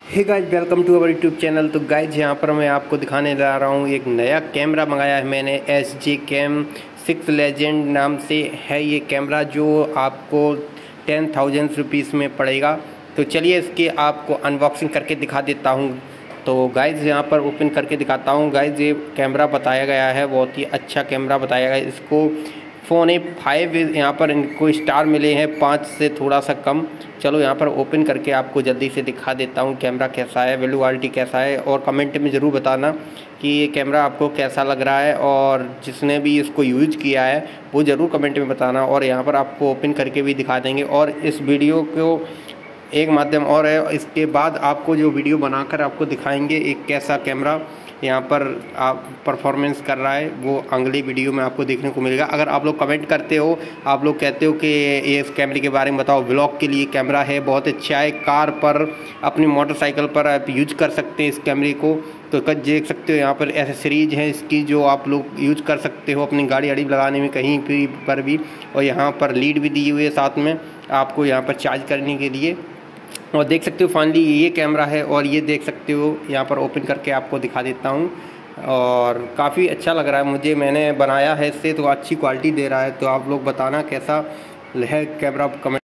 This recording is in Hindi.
Hey guys, welcome to our YouTube channel. तो गाइज यहाँ पर मैं आपको दिखाने जा रहा हूँ एक नया कैमरा मंगाया है मैंने। SG Cam 6 लेजेंड नाम से है ये कैमरा, जो आपको 10,000 रुपीज़ में पड़ेगा। तो चलिए इसकी आपको अनबॉक्सिंग करके दिखा देता हूँ। तो गाइज यहाँ पर ओपन करके दिखाता हूँ। गाइज ये कैमरा बताया गया है, बहुत ही अच्छा कैमरा बताया गया है। इसको फ़ोन A5 यहाँ पर इनको स्टार मिले हैं 5 से थोड़ा सा कम। चलो यहाँ पर ओपन करके आपको जल्दी से दिखा देता हूँ कैमरा कैसा है, बिल्ड क्वालिटी कैसा है, और कमेंट में ज़रूर बताना कि ये कैमरा आपको कैसा लग रहा है। और जिसने भी इसको यूज़ किया है वो ज़रूर कमेंट में बताना। और यहाँ पर आपको ओपन करके भी दिखा देंगे। और इस वीडियो को एक माध्यम और है, इसके बाद आपको जो वीडियो बनाकर आपको दिखाएंगे एक कैसा कैमरा यहाँ पर आप परफॉर्मेंस कर रहा है, वो अगली वीडियो में आपको देखने को मिलेगा। अगर आप लोग कमेंट करते हो, आप लोग कहते हो कि ये इस कैमरे के बारे में बताओ, व्लॉग के लिए कैमरा है, बहुत अच्छा है, कार पर, अपनी मोटरसाइकिल पर आप यूज कर सकते हैं इस कैमरे को। तो कद देख सकते हो यहाँ पर एसेसरीज हैं इसकी, जो आप लोग यूज कर सकते हो अपनी गाड़ी वाड़ी लगाने में कहीं भी पर भी। और यहाँ पर लीड भी दी हुई है साथ में आपको यहाँ पर चार्ज करने के लिए। और देख सकते हो फाइनली ये कैमरा है, और ये देख सकते हो यहाँ पर ओपन करके आपको दिखा देता हूँ। और काफ़ी अच्छा लग रहा है मुझे, मैंने बनाया है इससे तो अच्छी क्वालिटी दे रहा है। तो आप लोग बताना कैसा है कैमरा, कमेंट